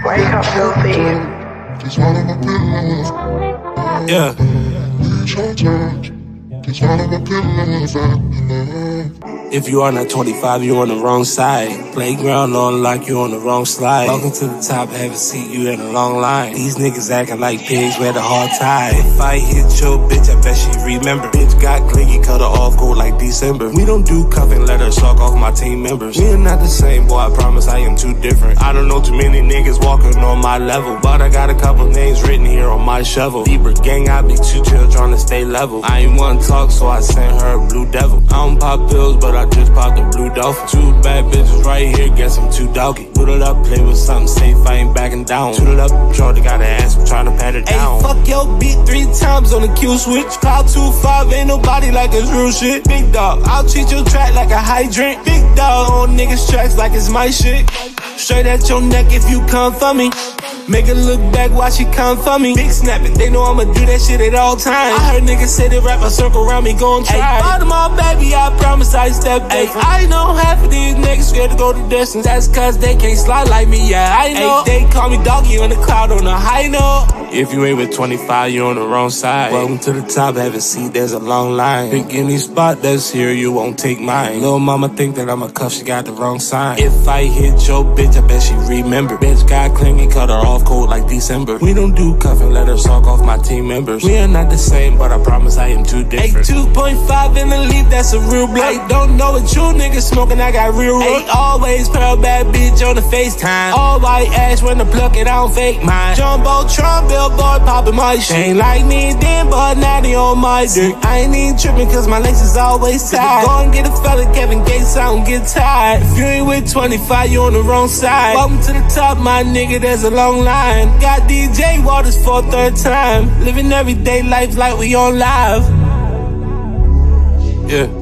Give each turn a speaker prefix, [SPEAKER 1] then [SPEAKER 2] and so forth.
[SPEAKER 1] Wake up, filthy.
[SPEAKER 2] Yeah. If you are not 25, you on the wrong side. Playground on lock, you on the wrong slide. Welcome to the top, have a seat, you in a long line. These niggas acting like pigs, wear the hard tie. If I hit your bitch, I bet she remember. Bitch got clingy, cut her off, go like December. We don't do cuffing, let her suck off my team members. We are not the same, boy, I promise I am too different. I don't know too many niggas walking on my level, but I got a couple names written here on my shovel. Libra gang, I be too chill, trying to stay level. I ain't wanna talk, so I sent her a blue devil. I don't pop pills, but I just popped a blue dolphin. Two bad bitches right here, guess I'm too doggy. Put it up, play with something safe, I ain't backing down. Shoot it up, Jordan got an ass, I'm trying to pat it down. Ay, fuck your beat 3 times on the Q switch. Cloud 2-5, ain't nobody like it's real shit. Big dog, I'll treat your track like a hydrant. Big dog on niggas' tracks like it's my shit. Straight at your neck if you come for me. Make her look back while she come for me. Big snapping, they know I'ma do that shit at all times. I heard niggas say they rap a circle around me, gon' try. Ay, bottom all baby, I promise I step different. Ay, I know half of these niggas scared to go the distance. That's cause they can't slide like me, yeah, I know. Ay, they call me doggy on the cloud on a high note. If you ain't with 25, you're on the wrong side. Welcome to the top, have a seat, there's a long line. Pick any spot that's here, you won't take mine. Lil' mama think that I'm a cuff, she got the wrong sign. If I hit your bitch, I bet she remember. Bitch got clingy, cut her off cold like December. We don't do cuffing, let her suck off my team members. We are not the same, but I promise I am too different. Ay, 2.5 in the leaf, that's a real blood. Ay, don't know what you niggas smoking, I got real root. Ay, always pearl bad bitch on the FaceTime. All white ash when the pluck it, I don't fake mine. Jumbo Trump, billboard popping my shit. Ain't like me then, but now they on my dick. I ain't even tripping cause my legs is always tied. Go and get a fella, Kevin Gates, I don't get tired. If you ain't with 25, you on the wrong side. Welcome to the top, my nigga, there's a long line. Got DJ Waters for a 3rd time. Living everyday life like we on live. Yeah.